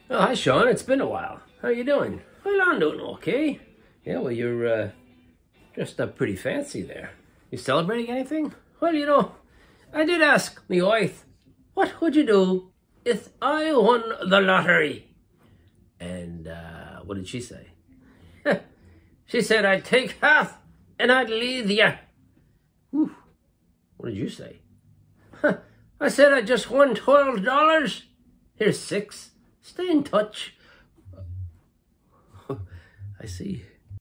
Oh, hi, Sean. It's been a while. How you doing? Well, I'm doing okay. Yeah, well, you're dressed up pretty fancy there. You celebrating anything? Well, I did ask my wife, what would you do if I won the lottery? And what did she say? She said, I'd take half and I'd leave ya. Whew. What did you say? I said I just won $12. Here's $6. Stay in touch. I see.